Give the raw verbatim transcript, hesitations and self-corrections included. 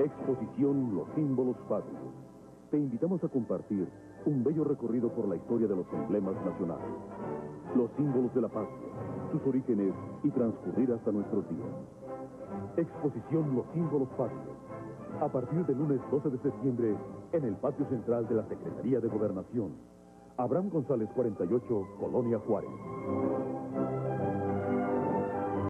Exposición Los Símbolos Patrios. Te invitamos a compartir un bello recorrido por la historia de los emblemas nacionales, los símbolos de la patria, sus orígenes y transcurrir hasta nuestros días. Exposición Los Símbolos Patrios. A partir del lunes doce de septiembre, en el patio central de la Secretaría de Gobernación. Abraham González cuarenta y ocho, Colonia Juárez.